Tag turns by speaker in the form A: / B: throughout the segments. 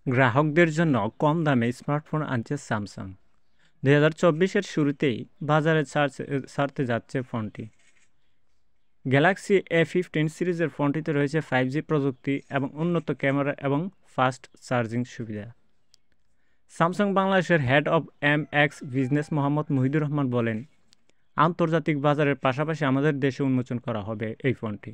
A: গ্রাহকদের জন্য কম দামে স্মার্টফোন আনছে স্যামসাং। 2024-এর শুরুতেই বাজারে ছাড়তে যাচ্ছে ফোনটি। গ্যালাক্সি A15 সিরিজের ফোনটিতে রয়েছে 5G প্রযুক্তি এবং উন্নত ক্যামেরা এবং ফাস্ট চার্জিং সুবিধা। স্যামসাং বাংলাদেশের head of MX business Mohammad Mohidur Rahman বলেন, আন্তর্জাতিক বাজারের পাশাপাশি আমাদের দেশে উন্মোচন করা হবে এই ফোনটি।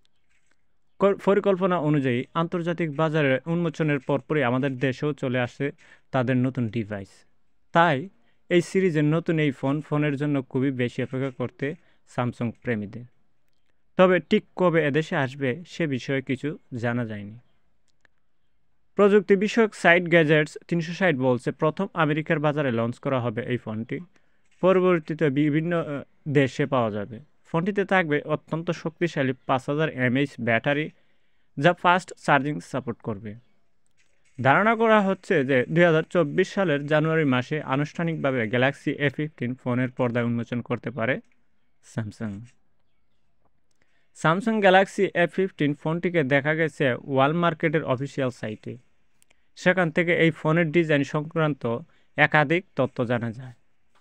A: পরিকল্পনা অনুযায়ী আন্তর্জাতিক বাজারে উন্মোচনের পরপরই আমাদের দেশেও চলে আসে তাদের নতুন ডিভাইস। তাই এই সিরিজের নতুন এই ফোনের জন্য খুবই বেশি অপেক্ষা করতে স্যামসাং প্রেমীদের। তবে ঠিক কবে এদেশে আসবে সে বিষয়ে কিছু জানা যায়নি। প্রযুক্তি বিষয়ক সাইট গ্যাজেটস 360 বলছে, প্রথম আমেরিকার বাজারে লঞ্চ করা হবে এই ফোনটি। পরবর্তীতে বিভিন্ন দেশে পাওয়া যাবে। ফোনটিতে থাকবে অত্যন্ত শক্তিশালী 5000 mAh ব্যাটারি, যা ফাস্ট চার্জিং সাপোর্ট করবে। ধারণা করা হচ্ছে যে 2024 সালের জানুয়ারি মাসে আনুষ্ঠানিকভাবে গ্যালাক্সি A15 ফোনের পর্দায় উন্মোচন করতে পারে স্যামসাং। স্যামসাং গ্যালাক্সি A15 ফোনটিকে দেখা গেছে ওয়ালমার্টের অফিসিয়াল সাইটে। সেখান থেকে এই ফোনের ডিজাইন সংক্রান্ত একাধিক তথ্য জানা যায়।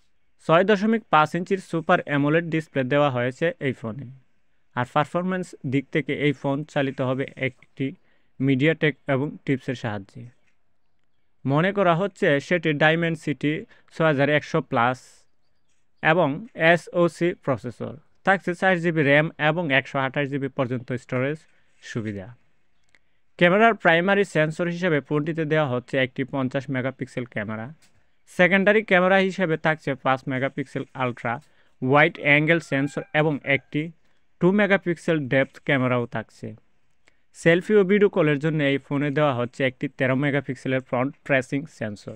A: 6.5 ইঞ্চির সুপার অ্যামোলেড ডিসপ্লে দেওয়া হয়েছে এই ফোনে। আর পারফরম্যান্স দিক থেকে এই ফোন চালিত হবে একটি মিডিয়াটেক এবং টিপসের সাহায্যে। মনে করা হচ্ছে সেটি ডাইমেনসিটি 6100+ এবং SoC প্রসেসর থাকছে। 4GB র্যাম এবং 128GB পর্যন্ত স্টোরেজ সুবিধা। ক্যামেরার প্রাইমারি সেন্সর হিসেবে ফোনটিতে দেওয়া হচ্ছে একটি 50 মেগাপিক্সেল ক্যামেরা। সেকেন্ডারি ক্যামেরা হিসেবে থাকছে 5 megapixel ultra wide angle sensor এবং একটি 2 মেগাপিক্সেল ডেপথ ক্যামেরাও থাকছে। সেলফি ও ভিডিও কলের জন্য এই ফোনে দেওয়া হচ্ছে একটি 13 মেগাপিক্সেলের ফ্রন্ট ফেসিং সেন্সর।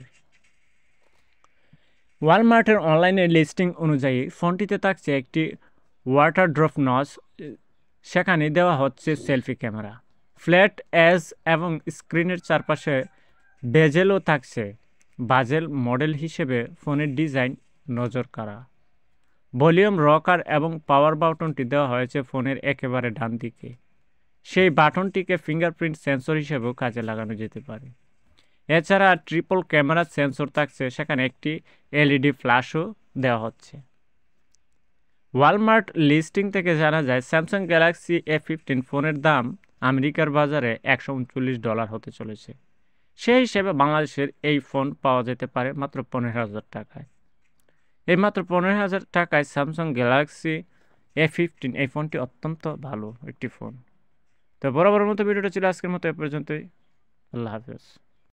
A: ওয়ালমার্টের অনলাইনে লিস্টিং অনুযায়ী ফোনটিতে থাকছে একটি ওয়াটার ড্রপ নচ, সেখানে দেওয়া হচ্ছে সেলফি ক্যামেরা, ফ্ল্যাট এজ এবং স্ক্রিনের চারপাশে বেজেলও থাকছে। বাজেল মডেল হিসেবে ফোনের ডিজাইন নজর কাড়া। ভলিউম রকার এবং পাওয়ার বাটনটি দেওয়া হয়েছে ফোনের একেবারে ডান দিকে। সেই বাটনটিকে ফিঙ্গারপ্রিন্ট সেন্সর হিসেবেও কাজে লাগানো যেতে পারে। এছাড়া ট্রিপল ক্যামেরা সেন্সর থাকছে, সেখানে একটি LED ফ্ল্যাশও দেওয়া হচ্ছে। ওয়ালমার্ট লিস্টিং থেকে জানা যায় স্যামসাং গ্যালাক্সি A15 ফোনের দাম আমেরিকার বাজারে $139 হতে চলেছে। সেই হিসেবে বাংলাদেশের এই ফোন পাওয়া যেতে পারে মাত্র 15,000 টাকায়। এই মাত্র 15,000 টাকায় স্যামসাং গ্যালাক্সি A15 এই ফোনটি অত্যন্ত ভালো একটি ফোন। তো বরাবরের মতো ভিডিওটা ছিল আজকের মতো এ পর্যন্তই। আল্লাহ হাফেজ।